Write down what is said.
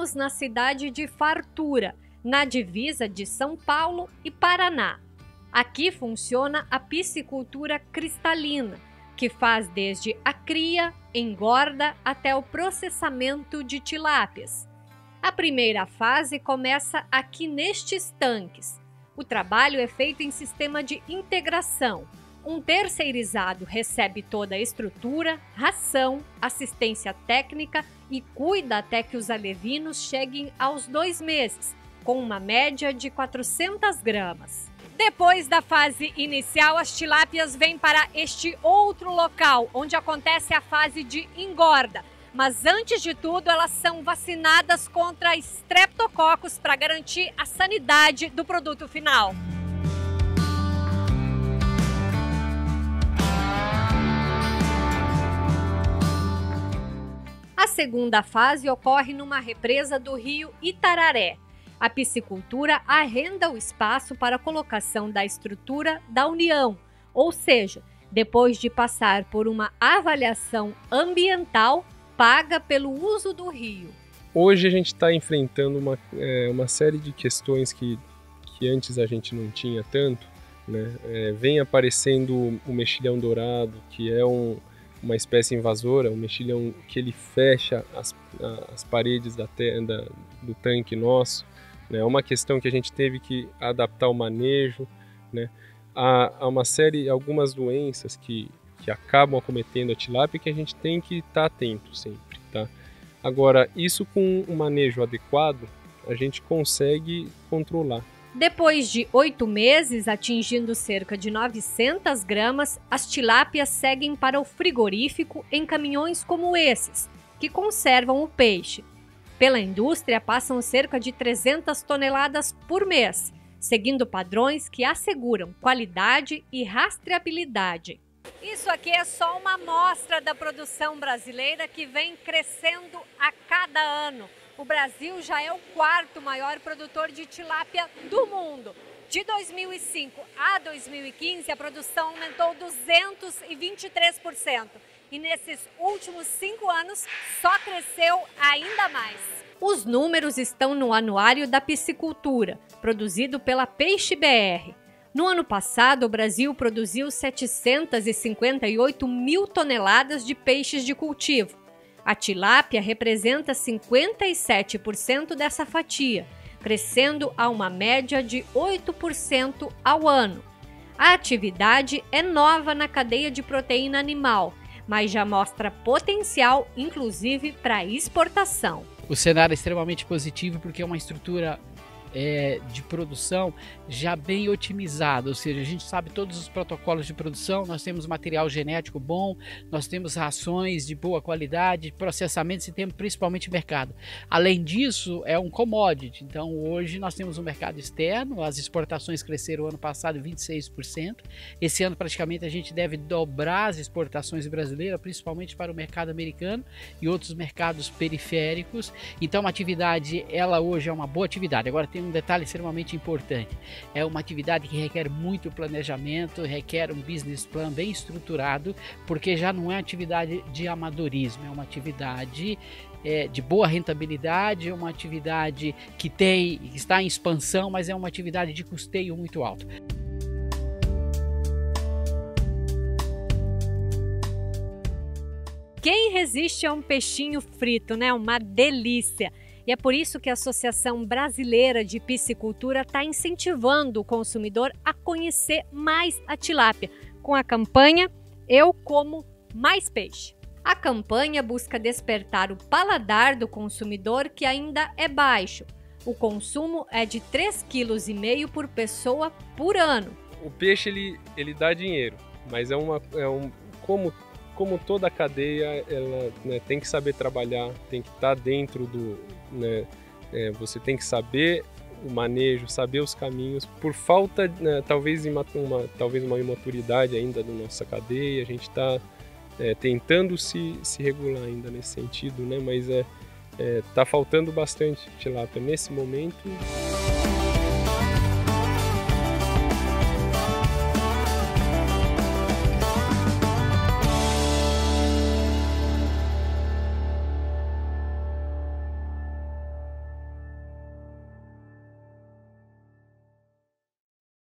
estamos na cidade de Fartura, na divisa de São Paulo e Paraná. Aqui funciona a piscicultura cristalina, que faz desde a cria, engorda até o processamento de tilápias. A primeira fase começa aqui nestes tanques. O trabalho é feito em sistema de integração. Um terceirizado recebe toda a estrutura, ração, assistência técnica e cuida até que os alevinos cheguem aos 2 meses, com uma média de 400 gramas. Depois da fase inicial, as tilápias vêm para este outro local, onde acontece a fase de engorda. Mas antes de tudo, elas são vacinadas contra estreptococos para garantir a sanidade do produto final. A segunda fase ocorre numa represa do rio Itararé. A piscicultura arrenda o espaço para a colocação da estrutura da União, ou seja, depois de passar por uma avaliação ambiental, paga pelo uso do rio. Hoje a gente está enfrentando uma série de questões que antes a gente não tinha tanto, né? Vem aparecendo o mexilhão dourado, que é uma espécie invasora, um mexilhão que ele fecha as paredes do tanque nosso. É uma questão que a gente teve que adaptar o manejo, né? Há algumas doenças que acabam acometendo a tilápia que a gente tem que estar atento sempre, tá? Agora, isso com um manejo adequado, a gente consegue controlar. Depois de 8 meses, atingindo cerca de 900 gramas, as tilápias seguem para o frigorífico em caminhões como esses, que conservam o peixe. Pela indústria, passam cerca de 300 toneladas por mês, seguindo padrões que asseguram qualidade e rastreabilidade. Isso aqui é só uma amostra da produção brasileira que vem crescendo a cada ano. O Brasil já é o 4º maior produtor de tilápia do mundo. De 2005 a 2015, a produção aumentou 223%. E nesses últimos 5 anos, só cresceu ainda mais. Os números estão no Anuário da Piscicultura, produzido pela Peixe BR. No ano passado, o Brasil produziu 758 mil toneladas de peixes de cultivo. A tilápia representa 57% dessa fatia, crescendo a uma média de 8% ao ano. A atividade é nova na cadeia de proteína animal, mas já mostra potencial, inclusive, para exportação. O cenário é extremamente positivo porque é uma estrutura de produção já bem otimizada, ou seja, a gente sabe todos os protocolos de produção, nós temos material genético bom, nós temos rações de boa qualidade, processamentos e temos principalmente mercado. Além disso, é um commodity, então hoje nós temos um mercado externo, as exportações cresceram ano passado 26%, esse ano praticamente a gente deve dobrar as exportações brasileiras, principalmente para o mercado americano e outros mercados periféricos, então a atividade, ela hoje é uma boa atividade. Agora tem um detalhe extremamente importante, é uma atividade que requer muito planejamento, requer um business plan bem estruturado, porque já não é atividade de amadorismo, é uma atividade de boa rentabilidade, é uma atividade que está em expansão, mas é uma atividade de custeio muito alto. Quem resiste a um peixinho frito, né? Uma delícia! E é por isso que a Associação Brasileira de Piscicultura está incentivando o consumidor a conhecer mais a tilápia, com a campanha Eu Como Mais Peixe. A campanha busca despertar o paladar do consumidor, que ainda é baixo. O consumo é de 3,5 kg por pessoa por ano. O peixe ele dá dinheiro, mas como toda a cadeia, ela, né, tem que saber trabalhar, tem que estar dentro do... Né, você tem que saber o manejo, saber os caminhos. Por falta, né, talvez uma imaturidade ainda da nossa cadeia, a gente está tentando se regular ainda nesse sentido, né, mas está faltando bastante tilápia nesse momento.